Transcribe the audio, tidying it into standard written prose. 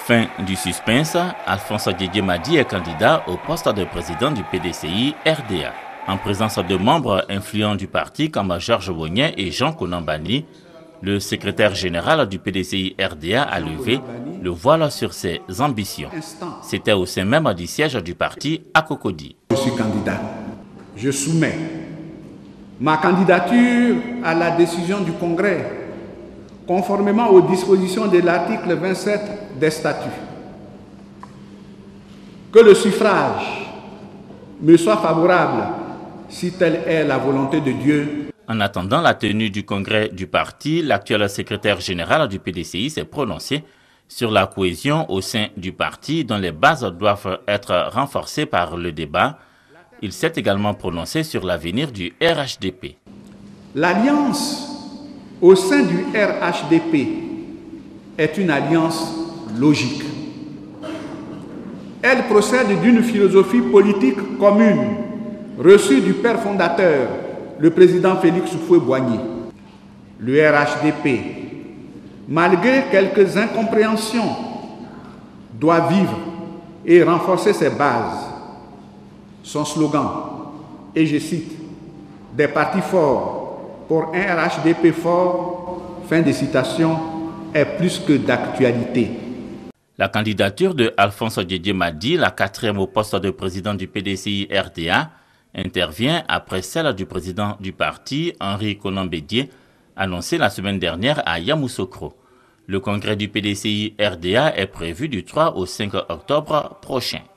Fin du suspense, Alphonse Didier Madi est candidat au poste de président du PDCI RDA. En présence de membres influents du parti comme Georges Wognet et Jean Konambani, le secrétaire général du PDCI RDA a levé le voile sur ses ambitions. C'était au sein même du siège du parti à Cocody. Je suis candidat. Je soumets ma candidature à la décision du Congrès, conformément aux dispositions de l'article 27 des statuts. Que le suffrage me soit favorable si telle est la volonté de Dieu. En attendant la tenue du congrès du parti, l'actuel secrétaire général du PDCI s'est prononcé sur la cohésion au sein du parti dont les bases doivent être renforcées par le débat. Il s'est également prononcé sur l'avenir du RHDP. L'alliance au sein du RHDP est une alliance logique. Elle procède d'une philosophie politique commune reçue du père fondateur, le président Félix Houphouët-Boigny. Le RHDP, malgré quelques incompréhensions, doit vivre et renforcer ses bases. Son slogan, et je cite, « Des partis forts pour un RHDP fort », fin de citation, est plus que d'actualité. La candidature de Alphonse Didier Madi, la quatrième au poste de président du PDCI RDA, intervient après celle du président du parti, Henri Konan Bédié, annoncée la semaine dernière à Yamoussoukro. Le congrès du PDCI RDA est prévu du 3 au 5 octobre prochain.